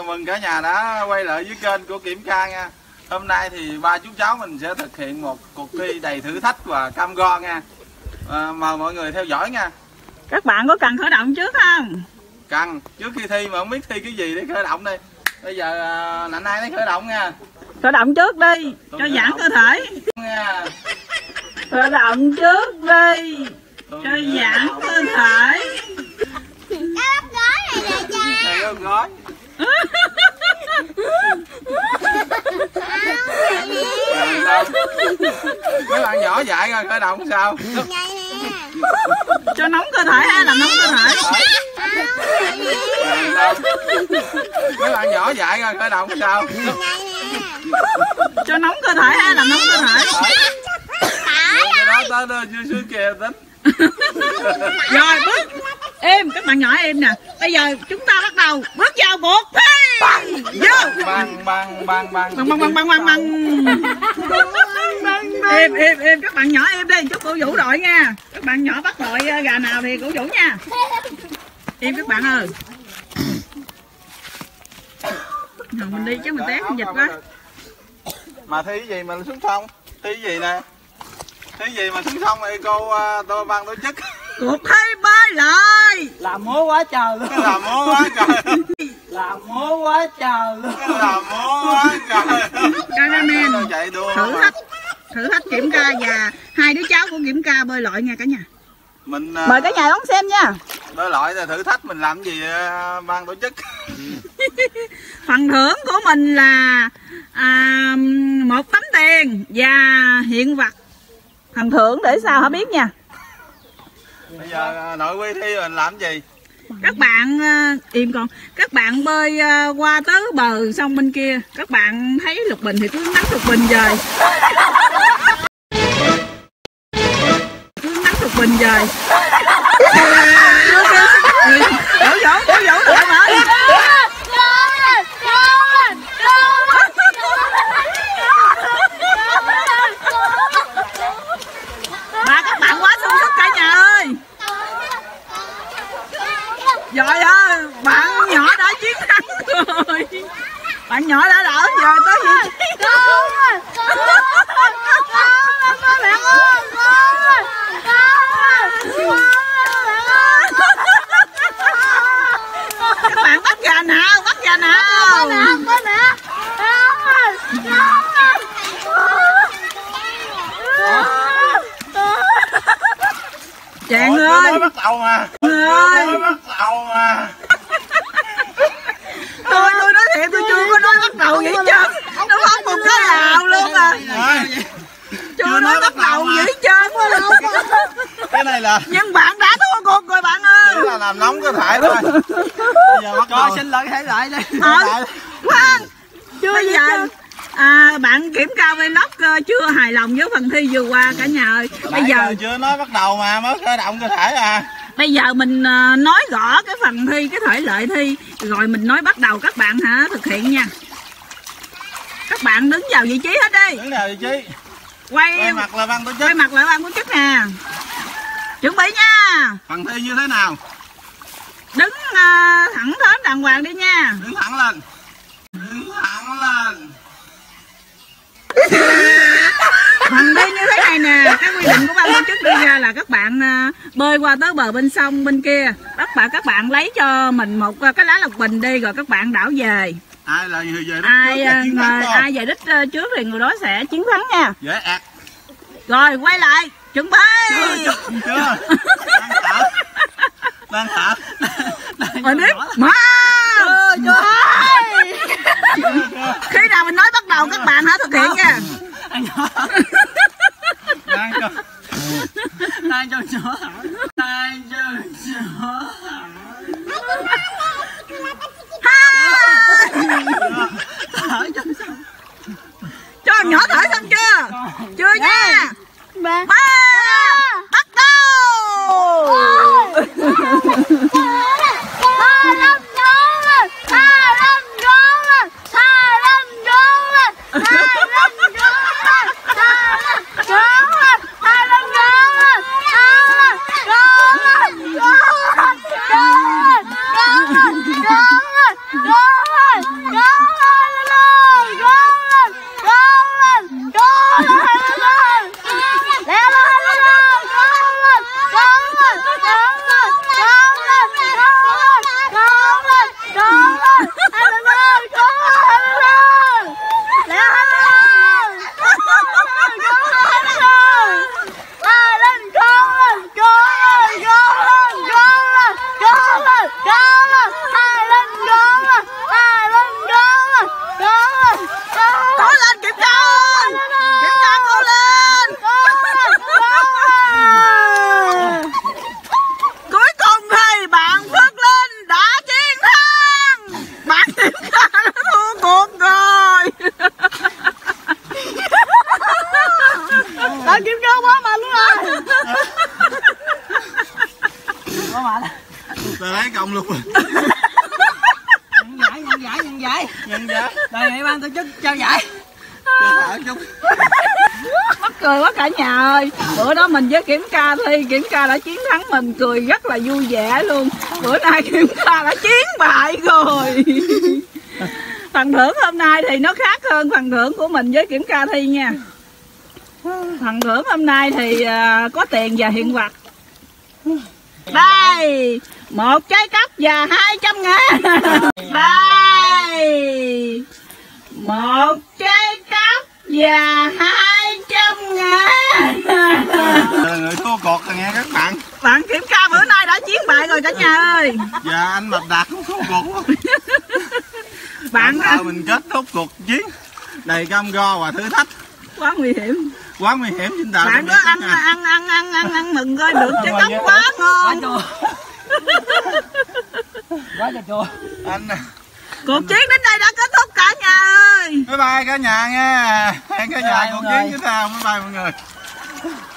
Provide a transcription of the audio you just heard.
chào mừng cả nhà đã quay lại với kênh của Kiểm Ca nha. Hôm nay thì ba chú cháu mình sẽ thực hiện một cuộc thi đầy thử thách và cam go nha. Mời mọi người theo dõi nha. Các bạn có cần khởi động trước không? Cần, trước khi thi mà không biết thi cái gì để khởi động đây. Bây giờ Nạnh Hai nó khởi động nha. Khởi động trước đi, cho giãn cơ thể nha. Khởi động trước đi, cho giãn cơ thể. Cái bắp gói này nè cha. Đây có gói. Mấy bạn nhỏ dạy rồi khởi động sao? Cho nóng cơ thể ha, làm nóng cơ thể. Mấy bạn nhỏ dạy rồi khởi động sao? Cho nóng cơ thể ha, làm nóng cơ thể. Cái đó tới dưới kia tính. Rồi bước em, các bạn nhỏ em nè. Bây giờ chúng ta bắt đầu bước vào cuộc thi. Vô. Băng. Em các bạn nhỏ em đi, chúc cổ vũ đội nha. Các bạn nhỏ bắt đội gà nào thì cổ vũ nha. Em các bạn ơi. Rồi mình đi chứ mình té không dịch quá. Mà thi cái gì mà xuống sông? Thi cái gì nè? Thi cái gì mà xuống sông thì cô tôi ban tổ chức. Cuộc thi bơi lội. Làm múa quá trời luôn. Làm múa quá trời. Làm múa quá trời luôn. Làm múa quá trời. Cameraman chạy đua thử thách Kiểm Ca và hai đứa cháu của Kiểm Ca bơi lội nha cả nhà. Mình mời cả nhà đón xem nha. bơi lội là thử thách mình làm gì ban tổ chức. Phần thưởng của mình là một tấm tiền và hiện vật. Phần thưởng để sao hả biết nha. Bây giờ nội quy thi mình làm gì? Các bạn im con. Các bạn bơi qua tới bờ sông bên kia. Các bạn thấy lục bình thì cứ nắm lục bình dời. Cứ nắm lục bình dời. Đổ vỗ lại mà. Các bạn quá sung sức cả nhà ơi. Rồi ơi, bạn nhỏ đã chiến thắng rồi. Bạn nhỏ đã đỡ giờ tới vị trí. Các bạn bắt gà nào, bắt gà nào. Chàng ơi. Mới bắt đầu mà. Ơi. Bắt đầu mà. Tôi nói thiệt tôi chưa có nói bắt đầu vậy chứ. Nó bắt một cái lào luôn à. Chưa nói bắt đầu vậy chứ. Cái này là. Nhưng bạn đã thua cuộc rồi bạn ơi. Chỉ là làm nóng cơ thể thôi. Bây giờ bắt Rồi xin lỗi thể lại đi. Khoan. Chưa giờ. Bạn Kiểm Ca Vlog chưa hài lòng với phần thi vừa qua cả nhà ơi. Bây giờ chưa nói bắt đầu mà mới khởi động cơ thể à. Bây giờ mình nói rõ cái phần thi, cái thể lệ thi, rồi mình nói bắt đầu các bạn hả thực hiện nha. Các bạn đứng vào vị trí hết đi. Đứng vào vị trí. Quay mặt là ban tổ chức. Quay mặt lại ban tổ chức nè. Chuẩn bị nha. Phần thi như thế nào? Đứng thẳng thớn đàng hoàng đi nha. Đứng thẳng lên. Đứng thẳng lên. Phần đi như thế này nè, cái quy định của ban tổ chức đưa ra là các bạn bơi qua tới bờ bên sông bên kia, các bạn lấy cho mình một cái lá lộc bình đi, rồi các bạn đảo về. Ai là người về đích ai về đích trước thì người đó sẽ chiến thắng nha. dễ ẹt. Rồi quay lại, chuẩn bị. Chưa. Đang thả. Rồi tiếp. Khi nào mình nói bắt đầu các bạn hãy thực hiện nha. Đang cho chó hả? Đang cho chó hả? Cho nhỏ thở xong chưa? Chưa nha. Ba bắt đầu. Go! Tao kiếm cơ bó mà luôn rồi. Có mà Tao lấy công luôn. nhận giải. Nhân giải. Đây này ban tổ chức trao giải. Cho thở chút. Mắc cười quá cả nhà ơi. Bữa đó mình với Kiểm Ca thi, Kiểm Ca đã chiến thắng mình, cười rất là vui vẻ luôn. Bữa nay Kiểm Ca đã chiến bại rồi. Phần thưởng hôm nay thì nó khác hơn phần thưởng của mình với Kiểm Ca thi nha. Phần thưởng hôm nay thì có tiền và hiện vật. Đây, 1 trái cắp và 200.000. Đây, 1 trái cắp và 200.000. Người thua cuộc rồi nghe các bạn. Bạn Kiểm Ca bữa nay đã chiến bại rồi cả nhà ơi. Và anh Mập Đạt cũng thua cuộc luôn. Bạn mình kết thúc cuộc chiến đầy cam go và thử thách. quá nguy hiểm. Quá nguy hiểm xin chào. Bạn có ăn mừng coi được trái cắp quá ngon. Quá trời chua. Anh Cuộc chiến đến đây đã kết thúc cả nhà ơi. bye bye cả nhà nha. Hẹn cả nhà cuộc chiến tiếp theo. Bye bye mọi người.